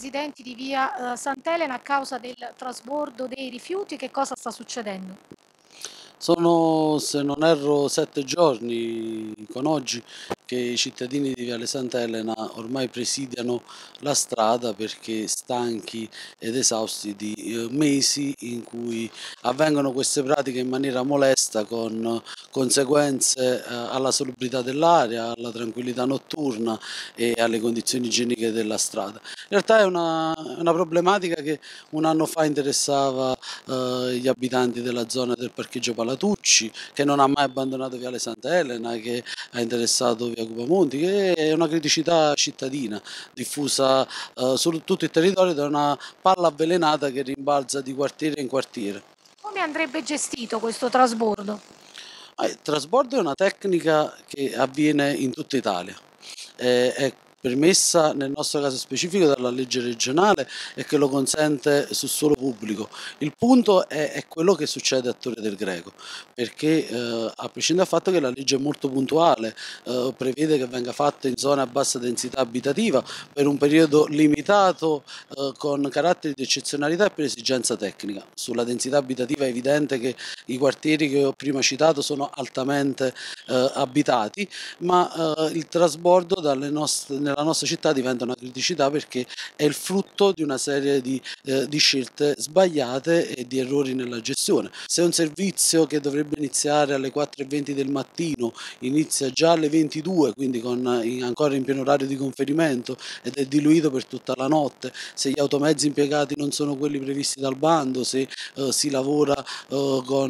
residenti di via Sant'Elena a causa del trasbordo dei rifiuti. Che cosa sta succedendo? Sono, se non erro, 7 giorni con oggi che i cittadini di Viale Sant'Elena ormai presidiano la strada perché stanchi ed esausti di mesi in cui avvengono queste pratiche in maniera molesta con conseguenze alla salubrità dell'aria, alla tranquillità notturna e alle condizioni igieniche della strada. In realtà è una problematica che un anno fa interessava gli abitanti della zona del parcheggio Palatucci, che non ha mai abbandonato Viale Santa Elena, che ha interessato via Cupamonti, che è una criticità cittadina diffusa su tutto il territorio da una palla avvelenata che rimbalza di quartiere in quartiere. Come andrebbe gestito questo trasbordo? Il trasbordo è una tecnica che avviene in tutta Italia. È permessa nel nostro caso specifico dalla legge regionale e che lo consente sul suolo pubblico. Il punto è quello che succede a Torre del Greco, perché a prescindere dal fatto che la legge è molto puntuale, prevede che venga fatta in zone a bassa densità abitativa per un periodo limitato con caratteri di eccezionalità e per esigenza tecnica. Sulla densità abitativa è evidente che i quartieri che ho prima citato sono altamente abitati, ma il trasbordo nella nostra città diventa una criticità perché è il frutto di una serie di scelte sbagliate e di errori nella gestione. Se un servizio che dovrebbe iniziare alle 4:20 del mattino inizia già alle 22, quindi ancora in pieno orario di conferimento ed è diluito per tutta la notte, se gli automezzi impiegati non sono quelli previsti dal bando, se si lavora con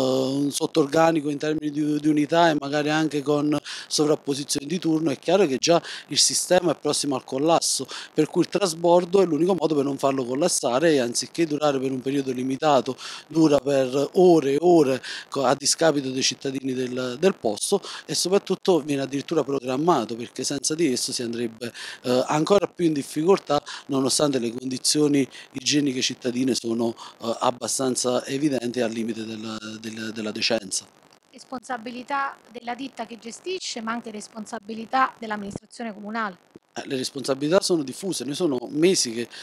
un sottorganico in termini di unità e magari anche con sovrapposizione di turno, è chiaro che già il sistema è prossimo al collasso, per cui il trasbordo è l'unico modo per non farlo collassare e anziché durare per un periodo limitato, dura per ore e ore a discapito dei cittadini del posto e soprattutto viene addirittura programmato perché senza di esso si andrebbe ancora più in difficoltà nonostante le condizioni igieniche cittadine sono abbastanza evidenti al limite della decenza. Responsabilità della ditta che gestisce, ma anche responsabilità dell'amministrazione comunale. Le responsabilità sono diffuse, noi sono mesi che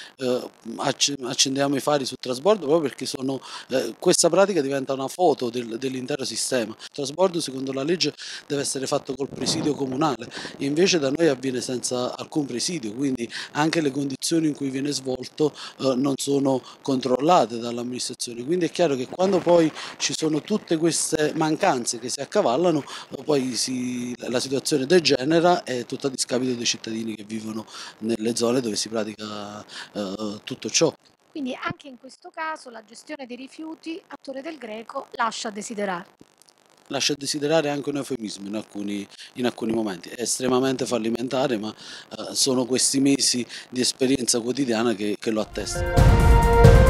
accendiamo i fari sul trasbordo proprio perché questa pratica diventa una foto dell'intero sistema. Il trasbordo secondo la legge deve essere fatto col presidio comunale, invece da noi avviene senza alcun presidio, quindi anche le condizioni in cui viene svolto non sono controllate dall'amministrazione. Quindi è chiaro che quando poi ci sono tutte queste mancanze che si accavallano, poi la situazione degenera e tutto a discapito dei cittadini che vivono nelle zone dove si pratica tutto ciò. Quindi anche in questo caso la gestione dei rifiuti a Torre del Greco lascia a desiderare. Lascia desiderare anche un eufemismo in alcuni momenti, è estremamente fallimentare, ma sono questi mesi di esperienza quotidiana che lo attestano.